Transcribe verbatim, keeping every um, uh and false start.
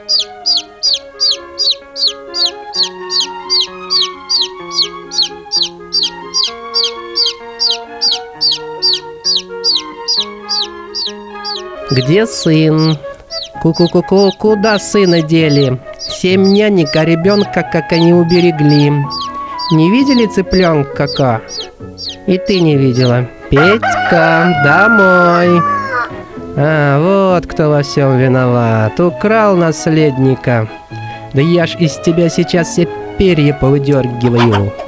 Где сын? Ку-ку-ку-ку, куда сына дели? Семь нянек, а ребенка как они уберегли. Не видели цыпленка кака? И ты не видела. Петька, домой. А, вот кто во всем виноват. Украл наследника. Да я ж из тебя сейчас все перья повыдергиваю.